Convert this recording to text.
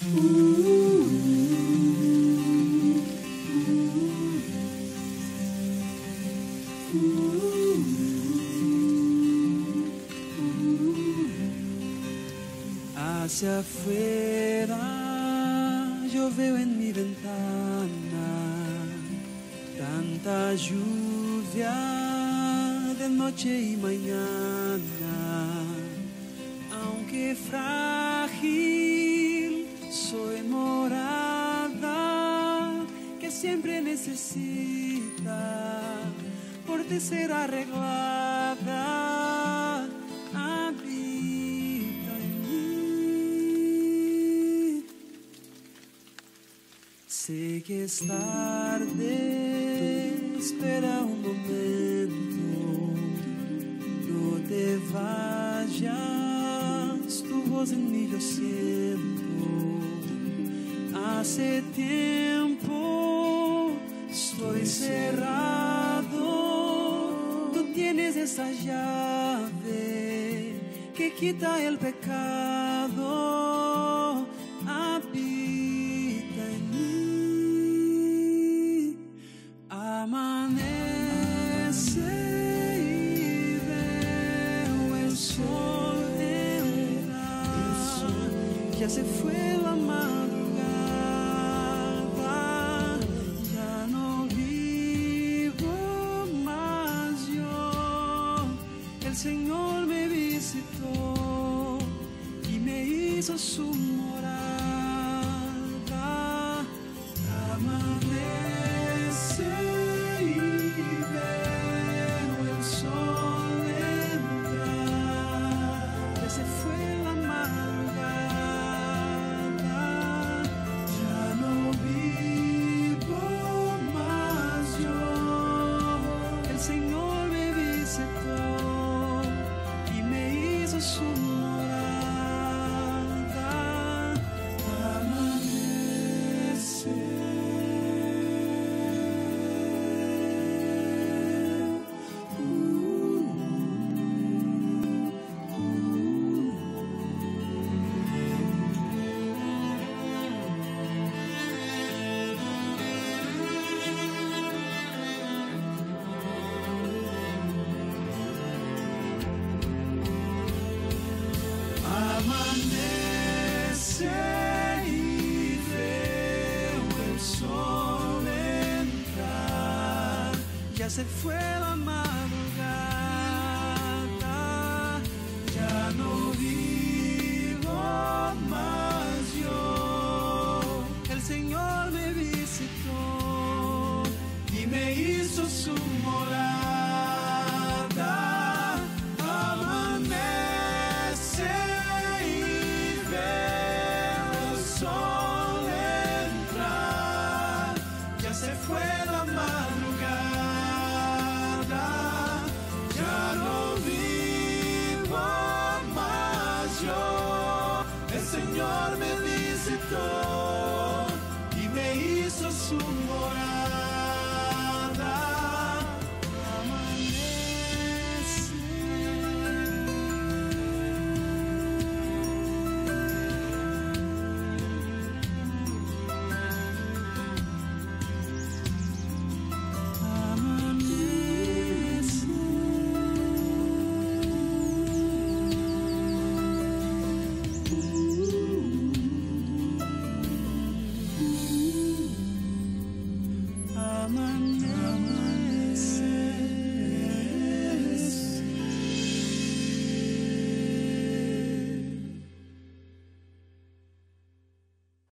Hacia afuera yo veo en mi ventana tanta lluvia de noche y mañana. Aunque frágil, soy morada que siempre necesita por ti ser arreglada. Habita en mí. Sé que es tarde, espera un momento, no te vayas, tu voz en mí yo siento. Hace tiempo estoy cerrado, tú tienes esa llave que quita el pecado. Habita en mí. Amanece y veo el sol entrar. Ya se fue la madrugada, ya no vivo más yo. El Señor me visitó y me hizo su morada. Amanece y veo el sol entrar. Ya se fue la madrugada, ya no vivo más yo. El Señor me visitó y me hizo su morada. Amanece. Amanece y veo el sol entrar. Ya se fue la